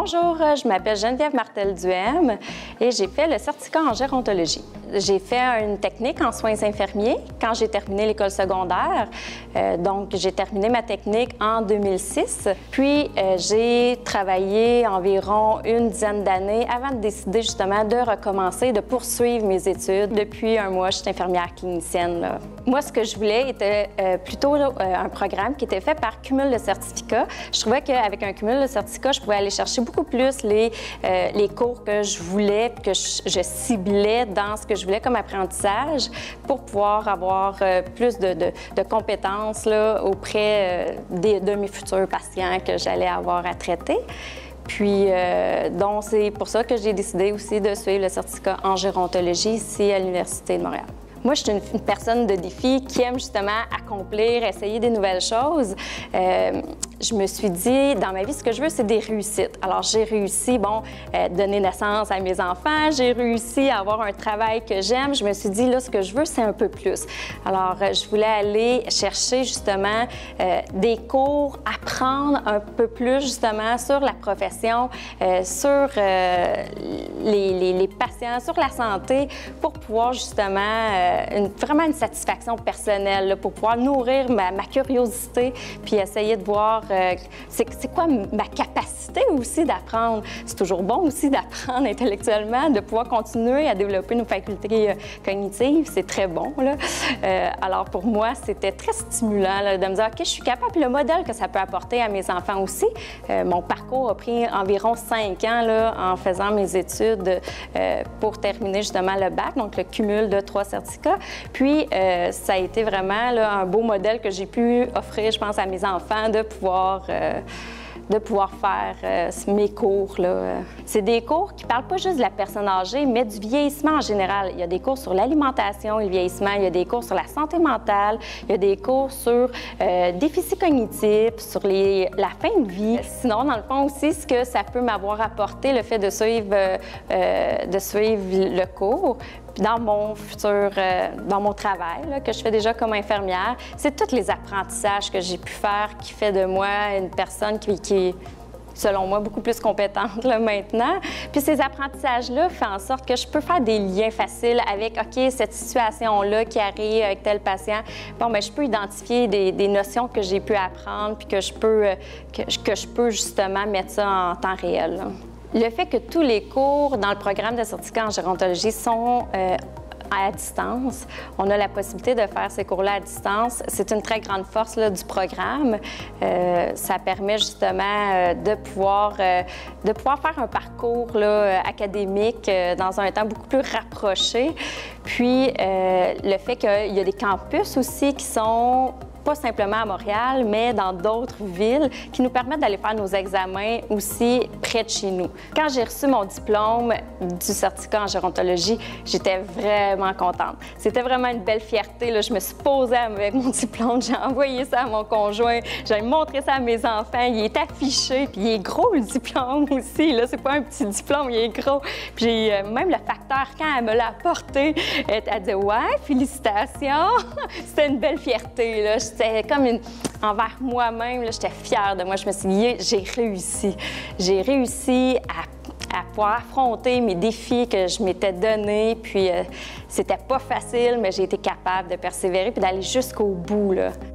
Bonjour, je m'appelle Geneviève Martel-Duhem et j'ai fait le certificat en gérontologie. J'ai fait une technique en soins infirmiers quand j'ai terminé l'école secondaire. Donc, j'ai terminé ma technique en 2006. Puis, j'ai travaillé environ une dizaine d'années avant de décider justement de recommencer, de poursuivre mes études. Depuis un mois, je suis infirmière clinicienne, là. Moi, ce que je voulais était plutôt un programme qui était fait par cumul de certificats. Je trouvais qu'avec un cumul de certificats, je pouvais aller chercher beaucoup plus les cours que je voulais, que je ciblais dans ce que je voulais comme apprentissage pour pouvoir avoir plus de compétences là, auprès de mes futurs patients que j'allais avoir à traiter. Puis, donc, c'est pour ça que j'ai décidé aussi de suivre le certificat en gérontologie ici à l'Université de Montréal. Moi, je suis une personne de défi qui aime justement accomplir, essayer des nouvelles choses. Je me suis dit, dans ma vie, ce que je veux, c'est des réussites. Alors, j'ai réussi, donner naissance à mes enfants, j'ai réussi à avoir un travail que j'aime. Je me suis dit, là, ce que je veux, c'est un peu plus. Alors, je voulais aller chercher justement des cours, apprendre un peu plus justement sur la profession, sur les patients, sur la santé, pour pouvoir justement vraiment une satisfaction personnelle, là, pour pouvoir nourrir ma curiosité, puis essayer de voir c'est quoi ma capacité aussi d'apprendre. C'est toujours bon aussi d'apprendre intellectuellement, de pouvoir continuer à développer nos facultés cognitives. C'est très bon, là. Alors pour moi, c'était très stimulant là, de me dire, OK, je suis capable. Puis le modèle que ça peut apporter à mes enfants aussi. Mon parcours a pris environ 5 ans là, en faisant mes études pour terminer justement le bac, donc le cumul de 3 certificats. Puis, ça a été vraiment là, un beau modèle que j'ai pu offrir, je pense, à mes enfants de pouvoir faire mes cours, là. C'est des cours qui ne parlent pas juste de la personne âgée, mais du vieillissement en général. Il y a des cours sur l'alimentation et le vieillissement, il y a des cours sur la santé mentale, il y a des cours sur déficit cognitif, sur la fin de vie. Sinon, dans le fond aussi, ce que ça peut m'avoir apporté, le fait de suivre le cours, puis dans mon futur, dans mon travail là, que je fais déjà comme infirmière, c'est tous les apprentissages que j'ai pu faire qui fait de moi une personne qui est, selon moi, beaucoup plus compétente là, maintenant. Puis ces apprentissages-là font en sorte que je peux faire des liens faciles avec, OK, cette situation-là qui arrive avec tel patient. Bon, bien, je peux identifier des notions que j'ai pu apprendre puis que je peux justement mettre ça en temps réel, là. Le fait que tous les cours dans le programme de certificat en gérontologie sont à distance, on a la possibilité de faire ces cours-là à distance. C'est une très grande force là, du programme. Ça permet justement de pouvoir faire un parcours là, académique dans un temps beaucoup plus rapproché. Puis, le fait qu'il y a des campus aussi qui sont pas simplement à Montréal, mais dans d'autres villes qui nous permettent d'aller faire nos examens aussi près de chez nous. Quand j'ai reçu mon diplôme du certificat en gérontologie, j'étais vraiment contente. C'était vraiment une belle fierté, là. Je me suis posée avec mon diplôme, j'ai envoyé ça à mon conjoint, j'ai montré ça à mes enfants, il est affiché, puis il est gros le diplôme aussi, là. C'est pas un petit diplôme, il est gros. Puis même le facteur, quand elle me l'a apporté, elle a dit « Ouais, félicitations! » C'était une belle fierté, là. C'était comme envers moi-même, j'étais fière de moi. Je me suis dit, j'ai réussi. J'ai réussi à pouvoir affronter mes défis que je m'étais donnés. Puis, c'était pas facile, mais j'ai été capable de persévérer puis d'aller jusqu'au bout, là.